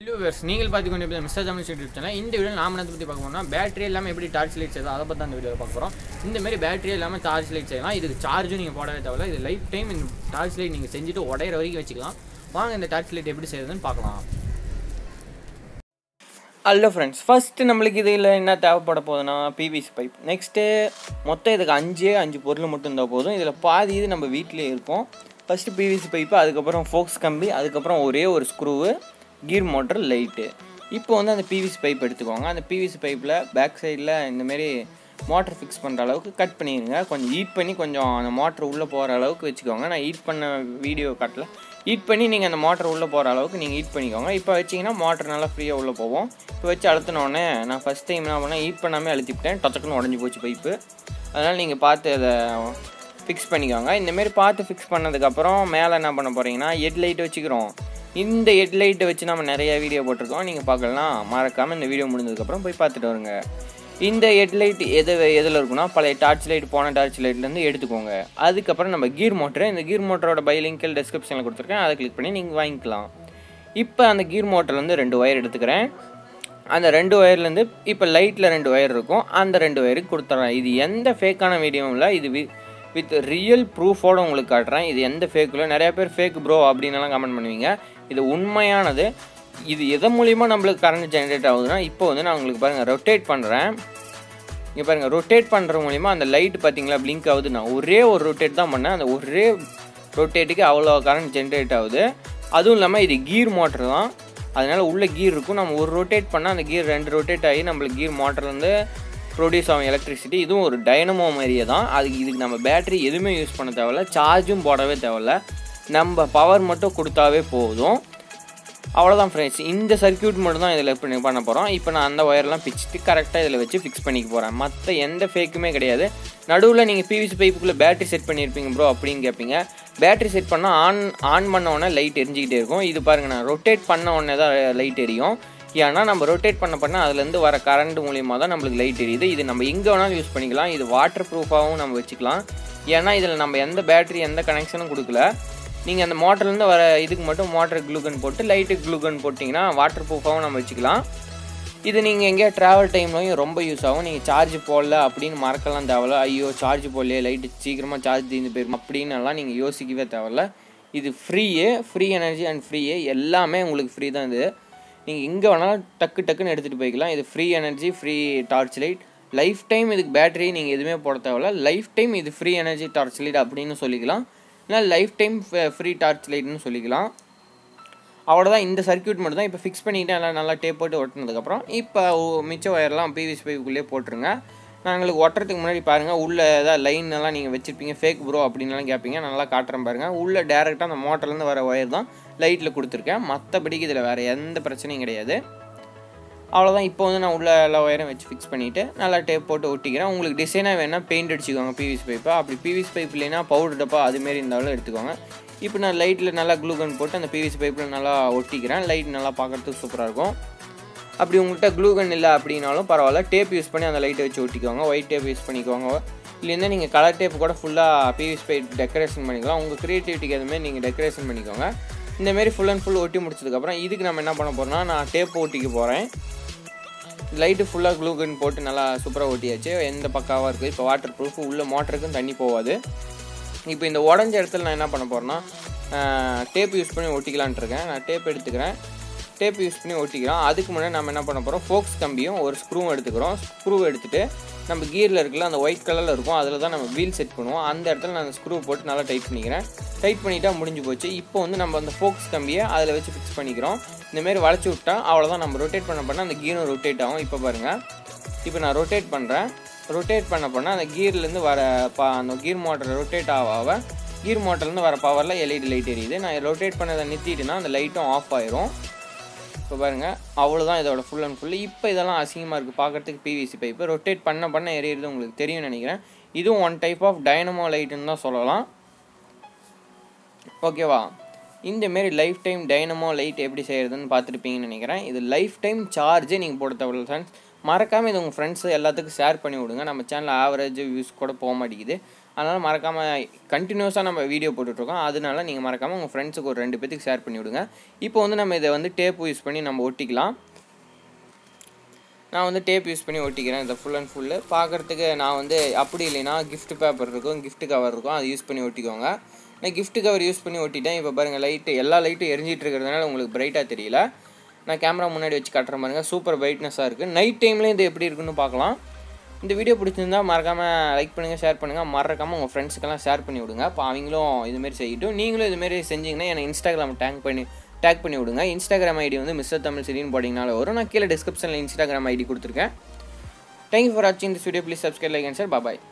Hello viewers, நீங்கள் பார்த்து கொண்டு இருப்பது மிஸ்டர் தமிழ் யூடியூப் சேனல். இந்த வீடியோவில் நாம என்ன பற்றி பார்க்க போறோம்னா பேட்டரி இல்லாமல் எப்படி டார்ச் லைட் செய்யலாம் அதை பற்றி அந்த வீடியோவில் பார்க்க போகிறோம். இந்த மாதிரி பேட்டரி இல்லாமல் டார்ச் லைட் செய்யலாம். இதுக்கு சார்ஜும் நீங்கள் போடவே தேவையில்ல. இது லைஃப் டைம் இந்த டார்ச் லைட் நீங்கள் செஞ்சுட்டு உடையிற வரைக்கும் வச்சுக்கலாம். வாங்க இந்த டார்ச் லைட் எப்படி செய்யறதுன்னு பார்க்கலாம். ஹலோ ஃப்ரெண்ட்ஸ், ஃபஸ்ட்டு நம்மளுக்கு இதில் என்ன தேவைப்பட போகுதுன்னா பிவிசி பைப். நெக்ஸ்ட்டு மொத்தம் இதுக்கு அஞ்சு பொருள் மட்டும் இருந்தால் போதும். இதில் பாதி இது நம்ம வீட்டிலே இருக்கும். ஃபஸ்ட்டு பிவிசி பைப்பு, அதுக்கப்புறம் ஃபோக்ஸ் கம்பி, அதுக்கப்புறம் ஒரே ஒரு ஸ்க்ரூவு, கீர் மோட்டர், லைட்டு. இப்போ வந்து அந்த பிவிசி பைப் எடுத்துக்கோங்க. அந்த பிவிசி பைப்பில் பேக் சைடில் இந்தமாரி மோட்டர் ஃபிக்ஸ் பண்ணுற அளவுக்கு கட் பண்ணிடுங்க. கொஞ்சம் ஹீட் பண்ணி கொஞ்சம் அந்த மோட்டர் உள்ளே போகிற அளவுக்கு வச்சுக்கோங்க. நான் ஹீட் பண்ண வீடியோ காட்டல. ஹீட் பண்ணி நீங்கள் அந்த மோட்டர் உள்ளே போகிற அளவுக்கு நீங்கள் ஹீட் பண்ணிக்கோங்க. இப்போ வச்சிங்கன்னா மோட்டர் நல்லா ஃப்ரீயாக உள்ளே போவோம். இப்போ வச்சு அழுத்தினோடனே நான் ஃபஸ்ட் டைம் என்ன பண்ணேன், ஹீட் பண்ணாமல் அழுத்திவிட்டேன். டச்சக்குன்னு உடஞ்சி போச்சு பைப்பு. அதனால் நீங்கள் பார்த்து அதை ஃபிக்ஸ் பண்ணிக்கோங்க. இந்தமாரி பார்த்து ஃபிக்ஸ் பண்ணதுக்கப்புறம் மேலே என்ன பண்ண போகிறீங்கன்னா ஹெட் லைட் வச்சுக்கிறோம். இந்த ஹெட் லைட்டை வச்சு நம்ம நிறையா வீடியோ போட்டிருக்கோம். நீங்கள் பார்க்கலாம், மறக்காமல் இந்த வீடியோ முடிஞ்சதுக்கப்புறம் போய் பார்த்துட்டு வருங்க. இந்த ஹெட் லைட் எதில் இருக்குன்னா பழைய டார்ச் லைட், போன டார்ச் லைட்லேருந்து எடுத்துக்கோங்க. அதுக்கப்புறம் நம்ம கீர் மோட்டரு, இந்த கீர் மோட்டரோட பை லிங்க் டிஸ்கிரிப்ஷனில் கொடுத்துருக்கேன், அதை கிளிக் பண்ணி நீங்கள் வாங்கிக்கலாம். இப்போ அந்த கீர் மோட்டர்லேருந்து 2 ஒயர் எடுத்துக்கிறேன். அந்த 2 ஒயர்லேருந்து இப்போ லைட்டில் 2 ஒயர் இருக்கும், அந்த 2 ஒயருக்கு கொடுத்துட்றேன். இது எந்த ஃபேக்கான வீடியோவும் இல்லை, இது வித் ரியல் ப்ரூஃபோடு உங்களுக்கு காட்டுறேன். இது எந்த ஃபேக்கில், நிறையா பேர் ஃபேக் ப்ரோ அப்படின்லாம் கமெண்ட் பண்ணுவீங்க. இது உண்மையானது. இது எதன் மூலிமா நம்மளுக்கு கரண்ட் ஜென்ரேட் ஆகுதுன்னா, இப்போ வந்து நான் உங்களுக்கு பாருங்கள் ரொட்டேட் பண்ணுறேன். இங்கே பாருங்கள், ரொட்டேட் பண்ணுற மூலிமா அந்த லைட் பார்த்தீங்களா பிளிங்க் ஆகுது. நான் ஒரே ஒரு ரொட்டேட் தான் பண்ணேன். அந்த ஒரே ரொட்டேட்டுக்கு அவ்வளோ கரண்ட் ஜென்ரேட் ஆகுது. அதுவும் இல்லாமல் இது கீர் மோட்டர் தான், அதனால் உள்ள கீர் இருக்கும். நம்ம ஒரு ரொட்டேட் பண்ணால் அந்த கீர் 2 ரொட்டேட் ஆகி நம்மளுக்கு கீர் மோட்டர்லேருந்து ப்ரொடியூஸ் ஆகும் எலக்ட்ரிசிட்டி. இதுவும் ஒரு டைனமோ மாதிரியே தான். இதுக்கு நம்ம பேட்டரி எதுவுமே யூஸ் பண்ண தேவையில்ல, சார்ஜும் போடவே தேவையில்ல. நம்ம பவர் மட்டும் கொடுத்தாவே போதும். அவ்வளோதான் ஃப்ரெண்ட்ஸ். இந்த சர்க்யூட் மட்டும் தான் இதில் பண்ண போகிறோம். இப்போ நான் அந்த ஒயர்லாம் பிச்சுட்டு கரெக்டாக இதில் வச்சு ஃபிக்ஸ் பண்ணிக்க போகிறேன். மற்ற எந்த ஃபேக்குமே கிடையாது. நடுவில் நீங்கள் பிவிசி பைப்புக்குள்ளே பேட்டரி செட் பண்ணியிருப்பீங்க ப்ரோ அப்படின்னு கேட்பீங்க. பேட்டரி செட் பண்ணால் ஆன் பண்ண உடனே லைட் எரிஞ்சிக்கிட்டே இருக்கும். இது பாருங்கள், நான் ரொட்டேட் பண்ண உடனே தான் லைட் எரியும். ஏன்னா நம்ம ரொட்டேட் பண்ண அதுலேருந்து வர கரண்ட் மூலியமாக தான் நம்மளுக்கு லைட் எரியுது. இது நம்ம எங்கே வேணாலும் யூஸ் பண்ணிக்கலாம். இது வாட்டர் ப்ரூஃபாகவும் நம்ம வச்சுக்கலாம். ஏன்னா இதில் நம்ம எந்த பேட்டரி எந்த கனெக்ஷனும் கொடுக்கல. நீங்கள் அந்த மோட்டர்லேருந்து வர இதுக்கு மட்டும் மோட்டர் க்ளூகன் போட்டு லைட்டுக்கு க்ளூகன் போட்டிங்கன்னா வாட்டர் ப்ரூஃபாகவும் நம்ம வச்சுக்கலாம். இது நீங்கள் எங்கேயா ட்ராவல் டைம்லையும் ரொம்ப யூஸ் ஆகும். நீங்கள் சார்ஜ் போடல அப்படின்னு மறக்கலாம் தேவையில்ல. ஐயோ சார்ஜ் போடலையே, லைட்டு சீக்கிரமாக சார்ஜ் தீர்ந்து போயிடும் அப்படின்னுலாம் நீங்கள் யோசிக்கவே தேவையில்ல. இது ஃப்ரீ எனர்ஜி அண்ட் எல்லாமே உங்களுக்கு ஃப்ரீ தான். இது நீங்கள் எங்கே வேணாலும் டக்குன்னு எடுத்துகிட்டு போய்க்கலாம். இது free energy, free torch light. Life time இதுக்கு பேட்டரி நீங்கள் எதுவுமே போட தேவையில்ல. லைஃப் டைம் இது ஃப்ரீ எனர்ஜி டார்ச் லைட் அப்படின்னு சொல்லிக்கலாம், இல்லை லைஃப் டைம் ஃப்ரீ டார்ச் லைட்னு சொல்லிக்கலாம். அவ்வளோதான். இந்த சர்க்யூட் மட்டும் தான் இப்போ ஃபிக்ஸ் பண்ணிவிட்டு எல்லாம் நல்லா டேப் போட்டு ஒட்டினதுக்கப்புறம் இப்போ மிச்ச ஒயர்லாம் பிவிசி பைப்புக்குள்ளேயே போட்டுருங்க. நான் உங்களுக்கு ஒட்டுறதுக்கு முன்னாடி பாருங்கள், உள்ளே ஏதாவது லைன் எல்லாம் நீங்கள் வச்சுருப்பீங்க ஃபேக் ப்ரோ அப்படின்லாம் கேட்பீங்க. நல்லா காட்டுறேன் பாருங்கள். உள்ளே டேரெக்டாக அந்த மோட்டர்லேருந்து வர ஒயர் தான் லைட்டில் கொடுத்துருக்கேன். மற்றபடிக்கு இதில் வேறு எந்த பிரச்சனையும் கிடையாது. அவ்வளோதான். இப்போ வந்து நான் உள்ள எல்லா ஒயரும் வச்சு ஃபிக்ஸ் பண்ணிவிட்டு நல்லா டேப் போட்டு ஒட்டிக்கிறேன். உங்களுக்கு டிசைனாக வேணால் பெயிண்ட் அடிச்சுக்கோங்க பிவிசி பைப்பை. அப்படி பிவிசி பைப் இல்லைன்னா பவுடர் டப்பா அதுமாரி இருந்தாலும் எடுத்துக்கோங்க. இப்போ நான் லைட்டில் நல்லா க்ளூகன் போட்டு அந்த பிவிசி பைப்பில் நல்லா ஒட்டிக்கிறேன். லைட் நல்லா பார்க்குறதுக்கு சூப்பராக இருக்கும். அப்படி உங்கள்கிட்ட க்ளூகன் இல்லை அப்படின்னாலும் பரவாயில்ல, டேப் யூஸ் பண்ணி அந்த லைட்டை வச்சு ஒட்டிக்கோங்க. ஒயிட் டேப் யூஸ் பண்ணிக்கோங்க. இல்லைன்னா நீங்கள் கலர் டேப் கூட ஃபுல்லாக பிவிசி பைப் டெக்கரேஷன் பண்ணிக்கலாம். உங்கள் க்ரியேட்டிவிட்டிக்கு அதுமாரி நீங்கள் டெக்கரேஷன் பண்ணிக்கோங்க. இந்தமாரி ஃபுல் அண்ட் ஃபுல் ஒட்டி முடிச்சதுக்கப்புறம் இதுக்கு நம்ம என்ன பண்ண போகிறோம்னா, நான் டேப் ஒட்டிக்க போகிறேன். லைட்டு ஃபுல்லாக க்ளூகன் போட்டு நல்லா சூப்பராக ஒட்டியாச்சு. எந்த பக்காவாக இருக்குது. இப்போ வாட்டர் ப்ரூஃப், உள்ள மோட்டருக்கும் தண்ணி போகாது. இப்போ இந்த உடஞ்ச இடத்துல நான் என்ன பண்ண போகிறேன்னா டேப் யூஸ் பண்ணி ஒட்டிக்கலான்ட்டு இருக்கேன். நான் டேப் எடுத்துக்கிறேன். டேப் யூஸ் பண்ணி ஒட்டிக்கிறோம். அதுக்கு முன்னாடி நம்ம என்ன பண்ண போகிறோம், ஃபோக்ஸ் கம்பியும் ஒரு ஸ்க்ரூவும் எடுத்துக்கிறோம். ஸ்க்ரூவை எடுத்துகிட்டு நம்ம கீரில் இருக்குல்ல அந்த ஒயிட் கலரில் இருக்கும், அதில் தான் நம்ம வீல் செட் பண்ணுவோம். அந்த இடத்துல நான் அந்த ஸ்க்ரூ போட்டு நல்லா டைட் பண்ணிக்கிறேன். டைட் பண்ணிவிட்டால் முடிஞ்சு போச்சு. இப்போ வந்து நம்ம அந்த ஃபோக்ஸ் கம்பியை அதில் வச்சு ஃபிக்ஸ் பண்ணிக்கிறோம். இந்தமாரி வளைச்சி விட்டா அவ்வளோதான். நம்ம ரொட்டேட் பண்ண அந்த கீரும் ரொட்டேட் ஆகும். இப்போ பாருங்கள், இப்போ நான் ரொட்டேட் பண்ணுறேன். ரொட்டேட் பண்ண அந்த கீர்லேருந்து வர அந்த கீர் மோட்டர் ரொட்டேட் ஆக கீர் மோட்டர்லேருந்து வர பவரில் எல்இடி லைட் எரியுது. நான் ரொட்டேட் பண்ணதை நிறுத்திட்டுனா அந்த லைட்டும் ஆஃப் ஆயிரும். இப்போ பாருங்கள், அவ்வளோதான் இதோட ஃபுல் அண்ட் ஃபுல்லு. இப்போ இதெல்லாம் அசிங்கமாக இருக்குது பார்க்குறதுக்கு. பிவிசி பைப்பு ரொட்டேட் பண்ண எரியுறது உங்களுக்கு தெரியும்னு நினைக்கிறேன். இதுவும் ஒன் டைப் ஆஃப் டைனமோ லைட்டுன்னு தான் சொல்லலாம். ஓகேவா? இந்தமாரி லைஃப் டைம் டைனமோ லைட் எப்படி செய்கிறதுன்னு பார்த்துருப்பீங்கன்னு நினைக்கிறேன். இது லைஃப் டைம் சார்ஜே நீங்கள் போட தேவையில்ல ஃப்ரெண்ட்ஸ். மறக்காமல் இது உங்கள் ஃப்ரெண்ட்ஸு எல்லாத்துக்கும் ஷேர் பண்ணி விடுங்க. நம்ம சேனல் ஆவரேஜ் வியூஸ் கூட போக மாட்டேங்குது. அதனால் மறக்காமல் கண்டினியூஸாக நம்ம வீடியோ போட்டுட்ருக்கோம். அதனால நீங்கள் மறக்காமல் உங்கள் ஃப்ரெண்ட்ஸுக்கு ஒரு 2 பேத்துக்கு ஷேர் பண்ணி விடுங்க. இப்போ வந்து நம்ம இதை வந்து டேப் யூஸ் பண்ணி நம்ம ஒட்டிக்கலாம். நான் வந்து டேப் யூஸ் பண்ணி ஒட்டிக்கிறேன் இதை ஃபுல் அண்ட் ஃபுல்லு. பார்க்குறதுக்கு நான் வந்து அப்படி இல்லைன்னா கிஃப்ட் பேப்பர் இருக்கும், கிஃப்ட் கவர் இருக்கும், அதை யூஸ் பண்ணி ஒட்டிக்கோங்க. நான் கிஃப்ட் கவர் யூஸ் பண்ணி ஒட்டிட்டேன். இப்போ பாருங்கள் லைட்டு எல்லா லைட்டும் எரிஞ்சிட்டு இருக்கிறதுனால உங்களுக்கு பிரைட்டாக தெரியல. நான் கேமரா முன்னாடி வச்சு கட்டுற பாருங்கள், சூப்பர் பிரைட்னஸாக இருக்குது. நைட் டைம்லேயும் இது எப்படி இருக்குன்னு பார்க்கலாம். இந்த வீடியோ பிடிச்சிருந்தால் மறக்காமல் லைக் பண்ணுங்கள், ஷேர் பண்ணுங்கள். மறக்காமல் உங்கள் ஃப்ரெண்ட்ஸுக்கெல்லாம் ஷேர் பண்ணி விடுங்க. இப்போ அவங்களும் இதுமாரி செய்யட்டும். நீங்களும் இதுமாரி செஞ்சிங்கன்னா எனக்கு இன்ஸ்டாகிராம் டேக் பண்ணி விடுங்க. இன்ஸ்டாகிராம் ஐடி வந்து மிஸ்டர் தமிழ் சிரின்னு போட்டிங்கனால வரும். நான் கீழே டிஸ்கிரிப்ஷனில் இன்ஸ்டாகிராம் ஐடி கொடுத்துருக்கேன். தேங்க்யூ ஃபார் வாட்சிங் this video. Please subscribe, like and share. Bye.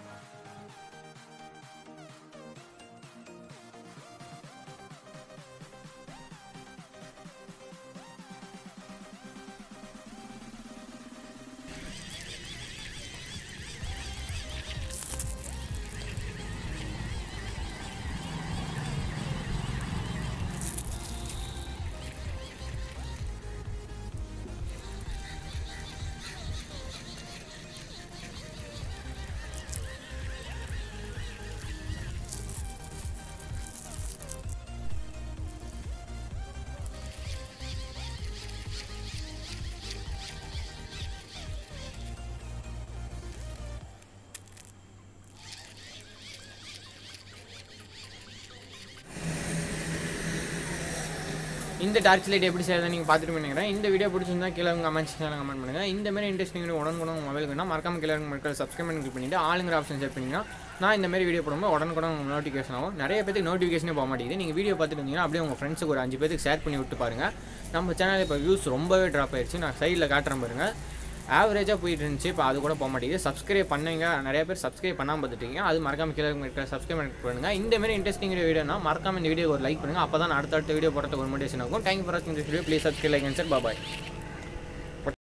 இந்த டார்ச் லைட் எப்படி செய்யறதை நீங்கள் பார்த்துட்டு நினைக்கிறேன். இந்த வீடியோ பிடிச்சிருந்தா கீழே கமெண்ட் செக்ஷனில் கமெண்ட் பண்ணுங்கள். இந்த மாதிரி இன்ட்ரெஸ்டிங் வீடியோ உடனுக்குடன் மொபைலுக்கு வேணால் மறக்காம கீழே மக்கள் சப்ஸ்கிரைப் பண்ணி கிளிக் பண்ணிவிட்டு ஆளுங்கிற ஆப்ஷன் செட் பண்ணிங்கன்னா நான் இந்த மாதிரி வீடியோ போடும்போது உடனுக்குடன் உங்களுக்கு நோட்டிஃபிகேஷன் ஆகும். நிறைய பேருக்கு நோட்டிஃபிகேஷனே போக மாட்டேங்குது. நீங்கள் வீடியோ பார்த்துட்டு இருந்தீங்கன்னா அப்படியே உங்கள் ஃப்ரெண்ட்ஸுக்கு ஒரு 5 பேருக்கு ஷேர் பண்ணி விட்டு பாருங்கள். நம்ம சேனல் இப்போ வியூஸ் ரொம்பவே ட்ராப் ஆயிடுச்சு. நான் சைடில் காட்டுறேன் பாருங்கள், ஆவரேஜாக போயிட்டு இருந்துச்சு. இப்போ அது கூட போக மாட்டேங்குது. சப்ஸ்கிரைப் பண்ணுங்க. நிறைய பேர் சப்ஸ்கிரைப் பண்ணாமல் பார்த்துட்டீங்க. அது மறக்காம கீழே சப்ஸ்கிரைப் பண்ணுங்கள். இந்த மாதிரி இன்ட்ரெஸ்டிங் வீடியோனா மறக்காம இந்த வீடியோ ஒரு லைக் பண்ணுங்கள். அப்போ தான் அடுத்த வீடியோ போடுறதுக்கு ஒரு மோட்டிவேஷன் ஆகும். தேங்க்யூ ஃபார் வாட்சிங் this video. Please subscribe, like and share. Bye.